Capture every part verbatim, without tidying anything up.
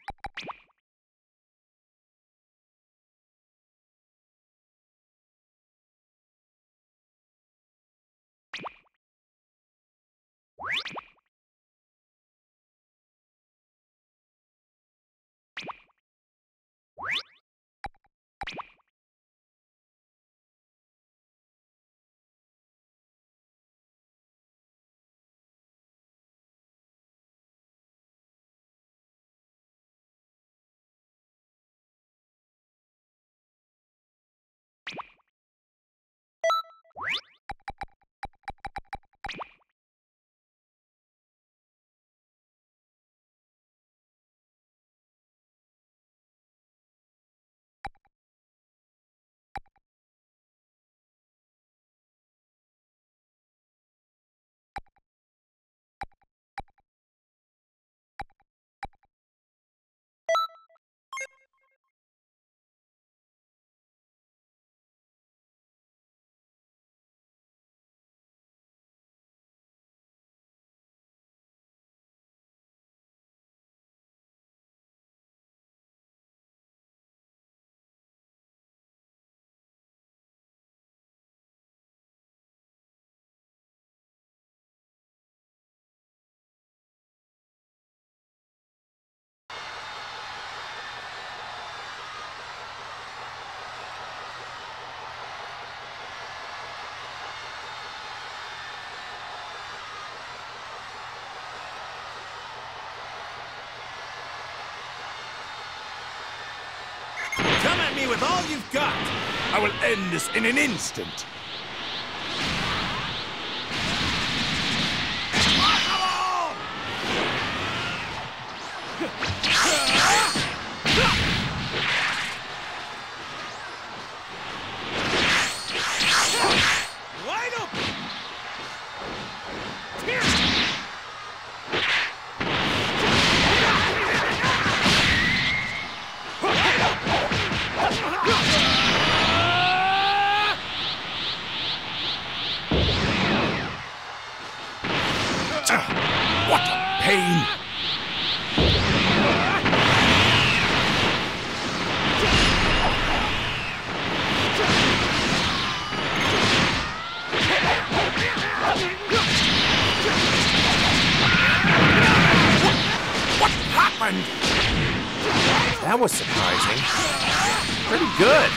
Come at me with all you've got! I will end this in an instant! Wide open! What a pain! What happened? That was surprising. Pretty good.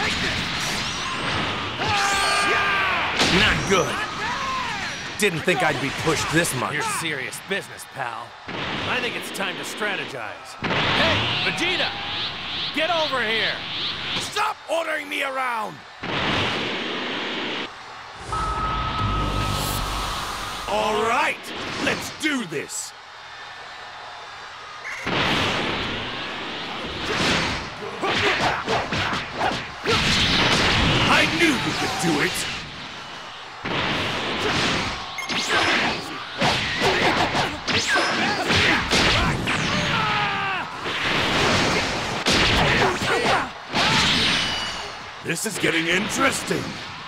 Not good. Didn't think I'd be pushed this much. You're serious business, pal. I think it's time to strategize. Hey, Vegeta! Get over here! Stop ordering me around! All right, let's do this! I knew you could do it! This is getting interesting.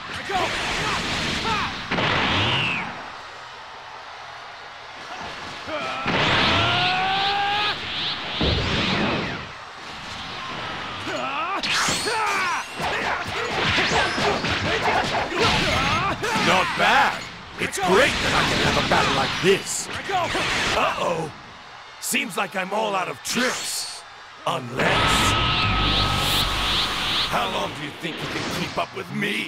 Not bad. It's great that I can have a battle like this. Uh-oh. Seems like I'm all out of tricks. Unless... How long do you think you can keep up with me?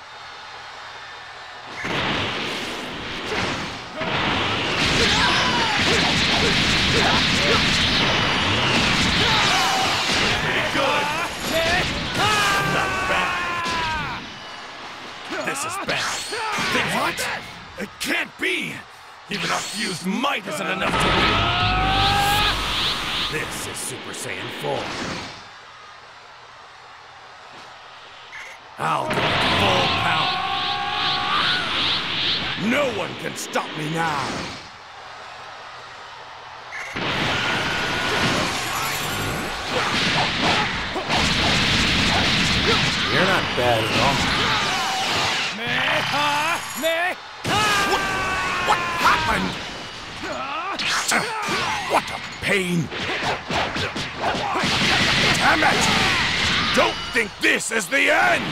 Pretty good. Not bad. This is bad. Think what? It can't be! Even our fused might isn't enough to win. This is Super Saiyan four. I'll go full power. No one can stop me now. You're not bad at all. What, what happened? Uh, what a pain! I'm at you! Don't think this is the end!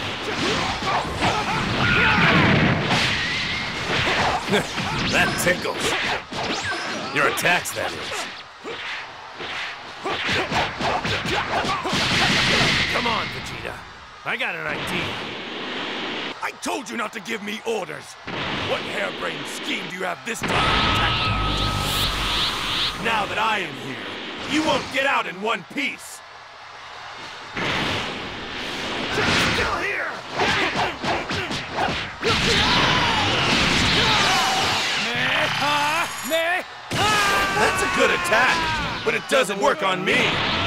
That tickles. Your attacks, that is. Come on, Vegeta. I got an idea. I told you not to give me orders! What harebrained scheme do you have this time to tackle? Now that I am here, you won't get out in one piece! Still here! That's a good attack, but it doesn't work on me.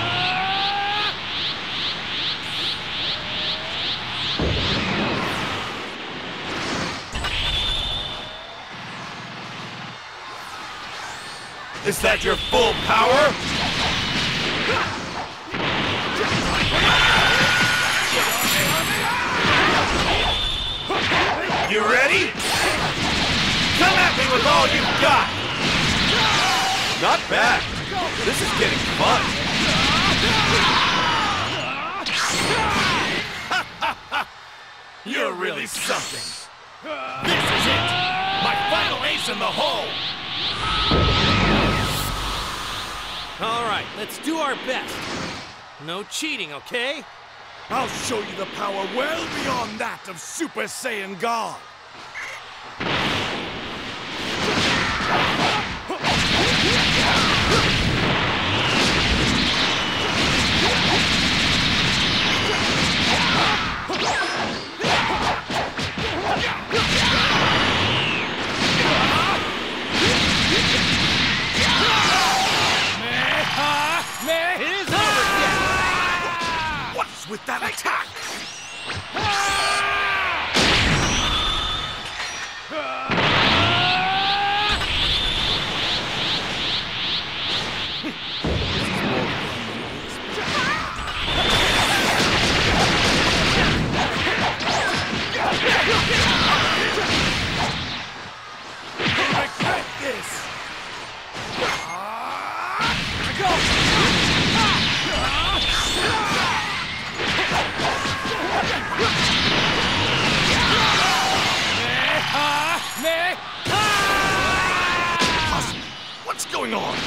Is that your full power? You ready? Come at me with all you've got! Not bad. This is getting fun. You're really something. This is it! My final ace in the hole! All right, let's do our best. No cheating, okay? I'll show you the power well beyond that of Super Saiyan God! What's with that attack? What's going on?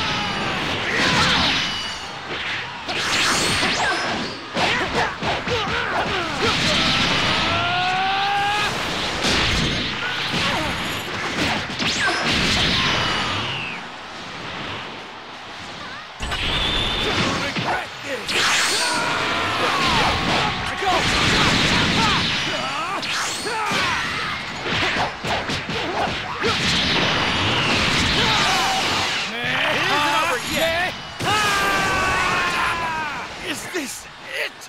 Is this it?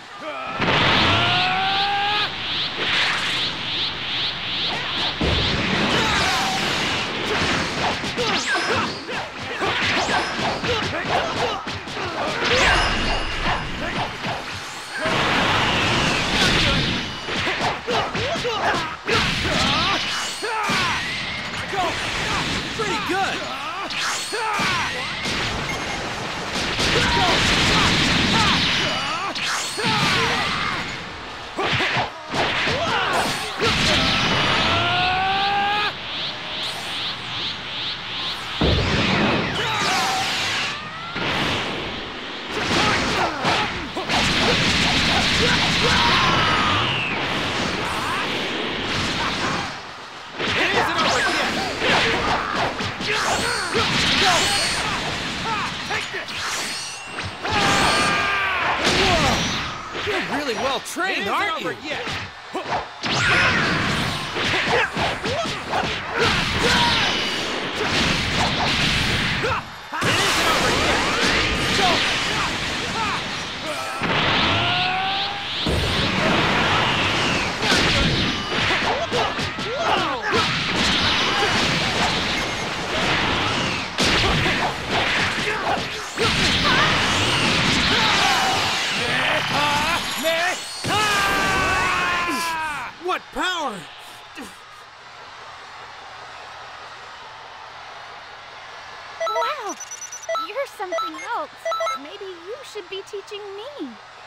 Pretty good. You're really well trained, aren't you? Yet. What power! Wow! you're something else. Maybe you should be teaching me.